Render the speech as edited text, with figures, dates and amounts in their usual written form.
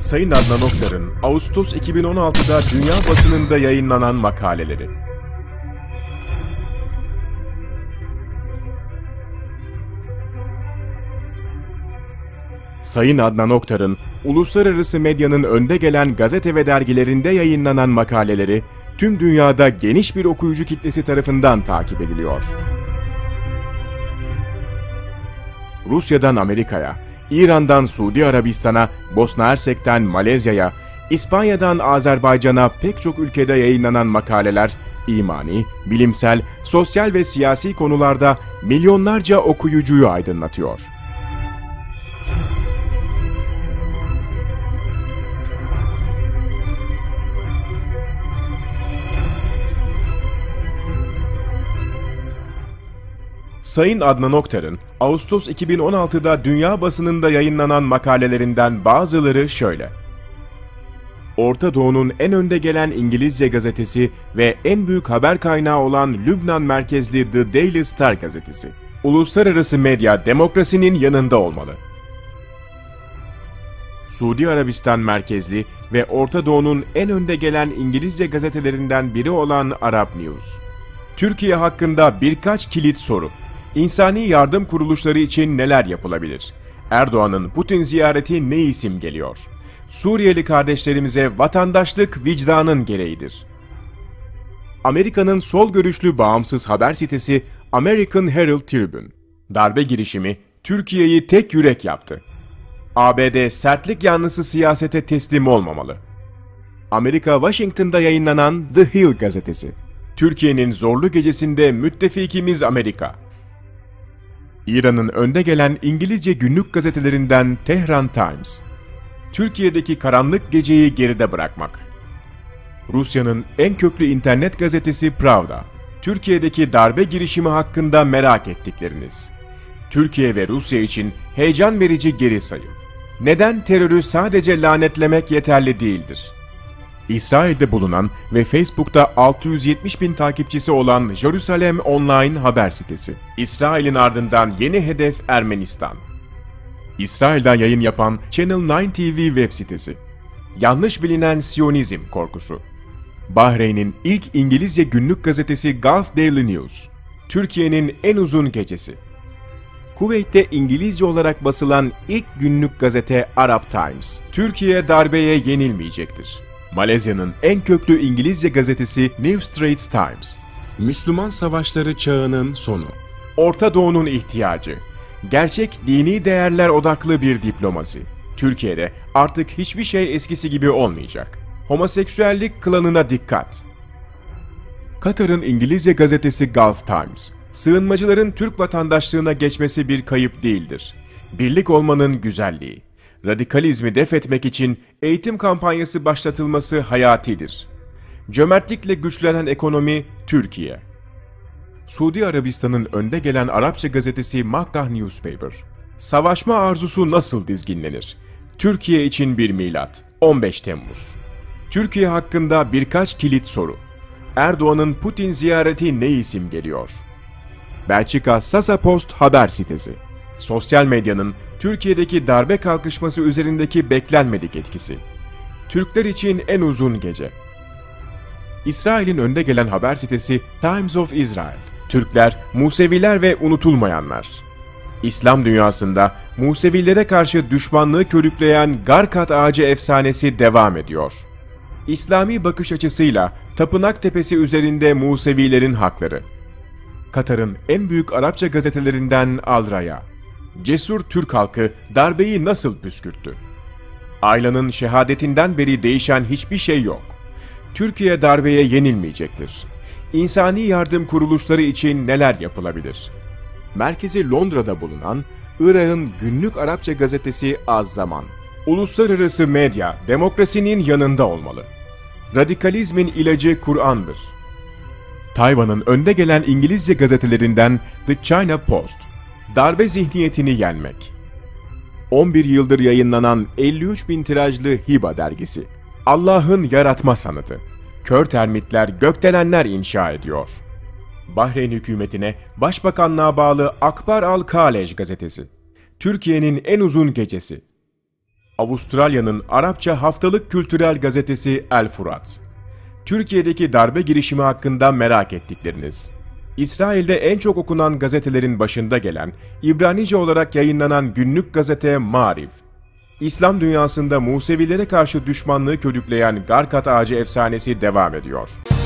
Sayın Adnan Oktar'ın Ağustos 2016'da dünya basınında yayınlanan makaleleri. Sayın Adnan Oktar'ın uluslararası medyanın önde gelen gazete ve dergilerinde yayınlanan makaleleri tüm dünyada geniş bir okuyucu kitlesi tarafından takip ediliyor. Rusya'dan Amerika'ya, İran'dan Suudi Arabistan'a, Bosna Hersek'ten Malezya'ya, İspanya'dan Azerbaycan'a pek çok ülkede yayınlanan makaleler, imani, bilimsel, sosyal ve siyasi konularda milyonlarca okuyucuyu aydınlatıyor. Sayın Adnan Oktar'ın Ağustos 2016'da dünya basınında yayınlanan makalelerinden bazıları şöyle. Orta Doğu'nun en önde gelen İngilizce gazetesi ve en büyük haber kaynağı olan Lübnan merkezli The Daily Star gazetesi. Uluslararası medya demokrasinin yanında olmalı. Suudi Arabistan merkezli ve Orta Doğu'nun en önde gelen İngilizce gazetelerinden biri olan Arab News. Türkiye hakkında birkaç kilit soru. İnsani yardım kuruluşları için neler yapılabilir? Erdoğan'ın Putin ziyareti neyi simgeliyor? Suriyeli kardeşlerimize vatandaşlık vicdanın gereğidir. Amerika'nın sol görüşlü bağımsız haber sitesi American Herald Tribune. Darbe girişimi Türkiye'yi tek yürek yaptı. ABD sertlik yanlısı siyasete teslim olmamalı. Amerika Washington'da yayınlanan The Hill gazetesi. Türkiye'nin zorlu gecesinde müttefikimiz Amerika. İran'ın önde gelen İngilizce günlük gazetelerinden Tehran Times. Türkiye'deki karanlık geceyi geride bırakmak. Rusya'nın en köklü internet gazetesi Pravda. Türkiye'deki darbe girişimi hakkında merak ettikleriniz. Türkiye ve Rusya için heyecan verici geri sayım. Neden terörü sadece lanetlemek yeterli değildir? İsrail'de bulunan ve Facebook'ta 670 bin takipçisi olan Jerusalem Online haber sitesi. İsrail'in ardından yeni hedef Ermenistan. İsrail'den yayın yapan Channel 9 TV web sitesi. Yanlış bilinen Siyonizm korkusu. Bahreyn'in ilk İngilizce günlük gazetesi Gulf Daily News. Türkiye'nin en uzun gecesi. Kuveyt'te İngilizce olarak basılan ilk günlük gazete Arab Times. Türkiye darbeye yenilmeyecektir. Malezya'nın en köklü İngilizce gazetesi New Straits Times. Müslüman savaşları çağının sonu. Orta Doğu'nun ihtiyacı. Gerçek dini değerler odaklı bir diplomasi. Türkiye'de artık hiçbir şey eskisi gibi olmayacak. Homoseksüellik klanına dikkat. Katar'ın İngilizce gazetesi Gulf Times. Sığınmacıların Türk vatandaşlığına geçmesi bir kayıp değildir. Birlik olmanın güzelliği. Radikalizmi def etmek için eğitim kampanyası başlatılması hayatidir. Cömertlikle güçlenen ekonomi Türkiye. Suudi Arabistan'ın önde gelen Arapça gazetesi Makkah Newspaper. Savaşma arzusu nasıl dizginlenir? Türkiye için bir milat. 15 Temmuz. Türkiye hakkında birkaç kilit soru. Erdoğan'ın Putin ziyareti neyi simgeliyor? Belçika Sasa Post haber sitesi. Sosyal medyanın Türkiye'deki darbe kalkışması üzerindeki beklenmedik etkisi. Türkler için en uzun gece. İsrail'in önde gelen haber sitesi Times of Israel. Türkler, Museviler ve unutulmayanlar. İslam dünyasında Musevilere karşı düşmanlığı körükleyen Garkat ağacı efsanesi devam ediyor. İslami bakış açısıyla Tapınak Tepesi üzerinde Musevilerin hakları. Katar'ın en büyük Arapça gazetelerinden Al Raya. Cesur Türk halkı darbeyi nasıl püskürttü? Ayla'nın şehadetinden beri değişen hiçbir şey yok. Türkiye darbeye yenilmeyecektir. İnsani yardım kuruluşları için neler yapılabilir? Merkezi Londra'da bulunan Irak'ın günlük Arapça gazetesi Az Zaman. Uluslararası medya demokrasinin yanında olmalı. Radikalizmin ilacı Kur'an'dır. Tayvan'ın önde gelen İngilizce gazetelerinden The China Post. Darbe zihniyetini yenmek. 11 yıldır yayınlanan 53 bin tirajlı Hiba dergisi. Allah'ın yaratma sanatı. Kör termitler, gökdelenler inşa ediyor. Bahreyn hükümetine Başbakanlığa bağlı Akbar Al-Kalej gazetesi. Türkiye'nin en uzun gecesi. Avustralya'nın Arapça haftalık kültürel gazetesi El Fırat. Türkiye'deki darbe girişimi hakkında merak ettikleriniz. İsrail'de en çok okunan gazetelerin başında gelen, İbranice olarak yayınlanan günlük gazete Maariv. İslam dünyasında Musevilere karşı düşmanlığı körükleyen Garkat ağacı efsanesi devam ediyor.